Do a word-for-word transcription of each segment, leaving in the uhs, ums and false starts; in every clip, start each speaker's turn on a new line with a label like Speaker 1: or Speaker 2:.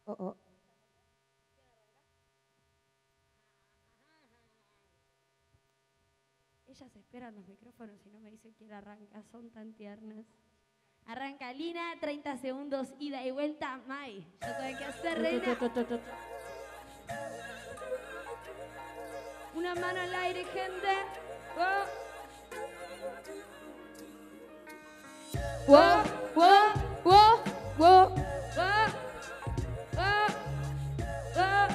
Speaker 1: Oh, oh. Ellas esperan los micrófonos y no me dicen quién arranca, son tan tiernas. Arranca Lina, treinta segundos, ida y vuelta, Mai. Yo tengo que hacer reina. Una mano al aire, gente. Oh. Wow, wow, wow, wow, wow, wow, wow.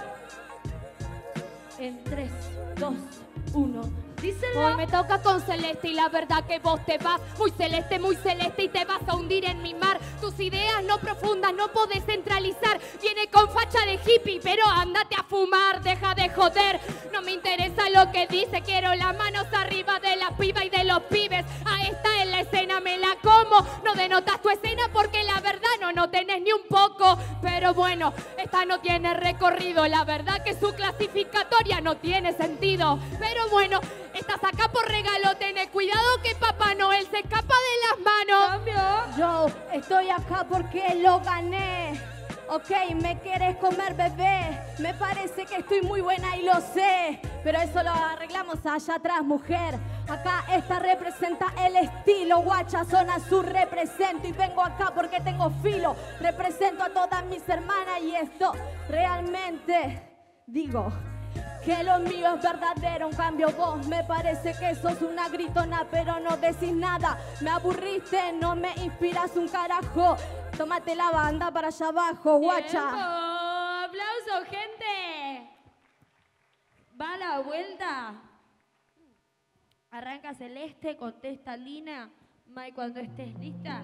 Speaker 1: En tres, dos, uno. Díselo.
Speaker 2: Hoy me toca con Celeste y la verdad que vos te vas muy celeste, muy celeste y te vas a hundir en mi mar. Tus ideas no profundas, no podés centralizar. Viene con facha de hippie, pero ándate a fumar, deja de joder. No me interesa lo que dice, quiero las manos arriba de la piba y de los pibes. A esta en la escena me la como. No denotas tu escena porque la verdad no, no tenés ni un poco. Pero bueno, esta no tiene recorrido. La verdad que su clasificatoria no tiene sentido. Pero bueno, estás acá por regalo, tené cuidado que Papá Noel se escapa de las manos.
Speaker 1: Cambio.
Speaker 3: Yo estoy acá porque lo gané. Ok, me quieres comer, bebé. Me parece que estoy muy buena y lo sé. Pero eso lo arreglamos allá atrás, mujer. Acá esta representa el estilo. Guacha, zona sur represento. Y vengo acá porque tengo filo. Represento a todas mis hermanas y esto realmente digo que lo mío es verdadero. En cambio vos me parece que sos una gritona, pero no decís nada. Me aburriste, no me inspiras un carajo. Tómate la banda para allá abajo, guacha.
Speaker 1: ¡Tiempo! ¡Aplauso, gente! Va la vuelta. Arranca Celeste, contesta Lina. Mai, cuando estés lista.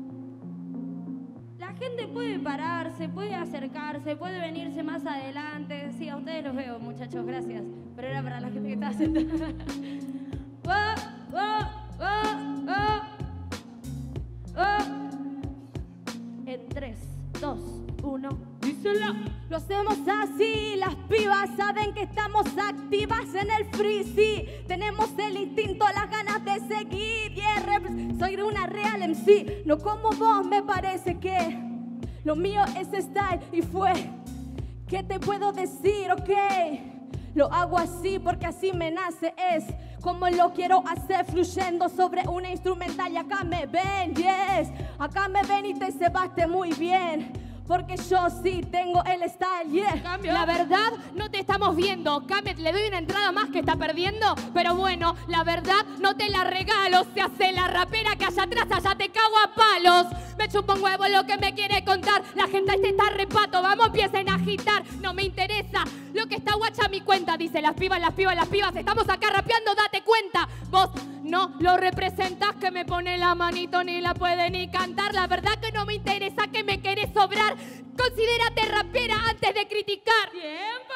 Speaker 1: La gente puede pararse, puede acercarse, puede venirse más adelante. Sí, a ustedes los veo, muchachos, gracias. Pero era para la gente que estaba sentada. ¡Oh, oh, oh, oh! ¡Oh! En tres, dos, uno, díselo.
Speaker 3: Lo hacemos así, las pibas saben que estamos activas en el free, sí. Tenemos el instinto, las ganas de seguir. Yeah, rep- soy una real M C, no como vos, me parece que lo mío es style y fue. ¿Qué te puedo decir? Ok, lo hago así porque así me nace, es como lo quiero hacer, fluyendo sobre una instrumental. Y acá me ven, yes, acá me ven y te cebaste muy bien. Porque yo sí tengo el style, yeah.
Speaker 2: Cambio. La verdad, no te estamos viendo. Camet, le doy una entrada más que está perdiendo. Pero bueno, la verdad, no te la regalo. Se hace la rapera que allá atrás, allá te cago a palos. Me chupo un huevo lo que me quiere contar. La gente este está repato, vamos, empiecen a agitar. No me interesa lo que está guacha a mi cuenta. Dice las pibas, las pibas, las pibas. Estamos acá rapeando, date cuenta. Vos no lo representás, que me pone la manito, ni la puede ni cantar. La verdad que no me interesa, que me querés sobrar. Considérate rapera antes de criticar.
Speaker 1: ¡Tiempo!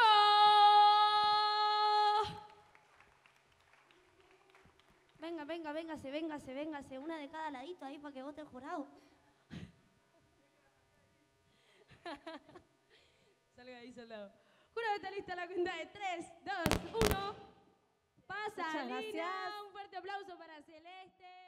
Speaker 1: Venga, venga, véngase, véngase, véngase. Una de cada ladito ahí para que vote el jurado. Salga ahí solo. Jurado, está lista la cuenta de tres, dos, uno. Pasa,
Speaker 3: Muchas
Speaker 1: Lina.
Speaker 3: gracias.
Speaker 1: Un fuerte aplauso para Celeste.